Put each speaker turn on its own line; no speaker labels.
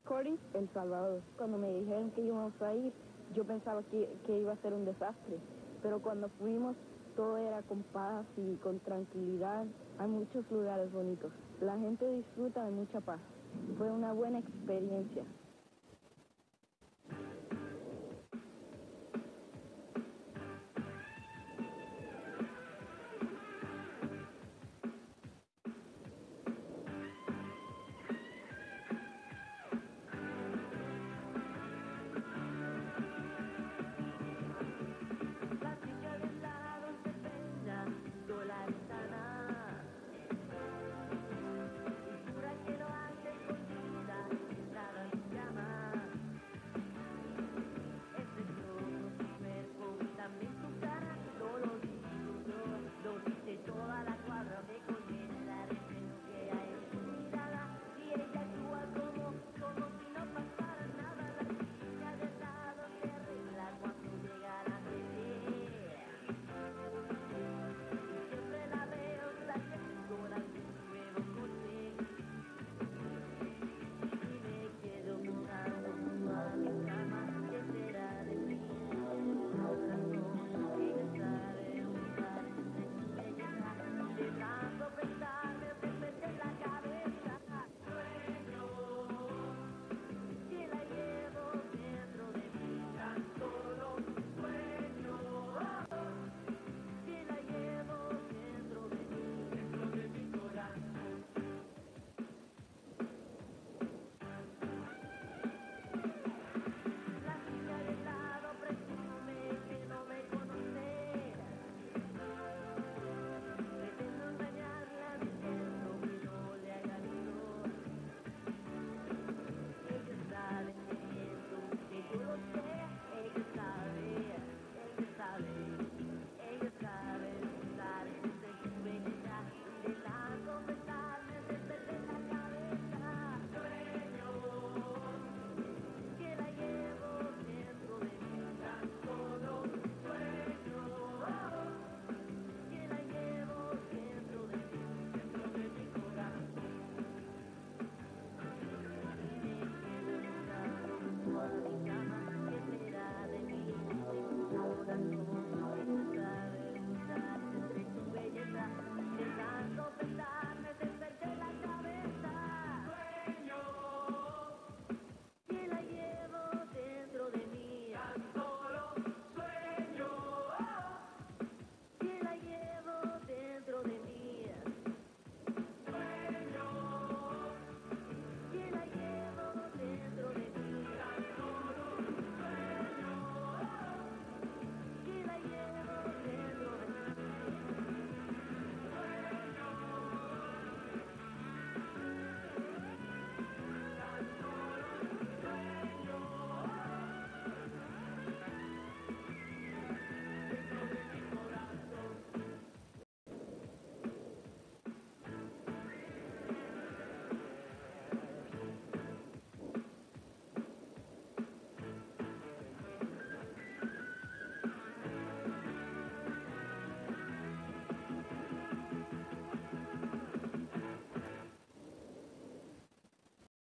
Cory, El Salvador. Cuando me dijeron que íbamos a ir, yo pensaba que iba a ser un desastre, pero cuando fuimos todo era con paz y con tranquilidad. Hay muchos lugares bonitos. La gente disfruta de mucha paz. Fue una buena experiencia.